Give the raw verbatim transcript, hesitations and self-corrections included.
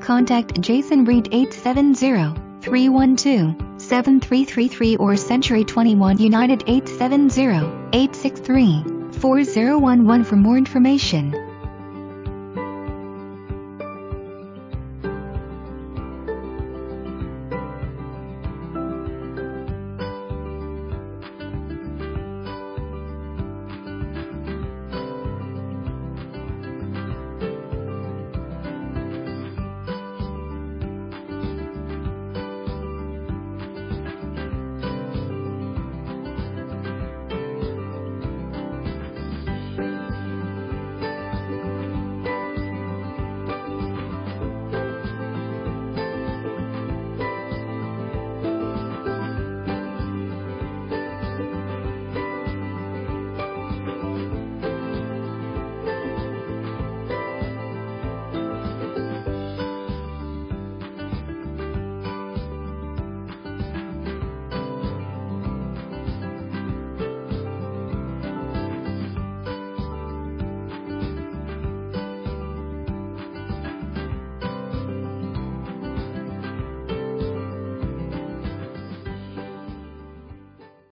Contact Jason Reed eight seven zero, three one two, seven three three three or Century twenty-one United eight seven zero, eight six three, four zero one one for more information.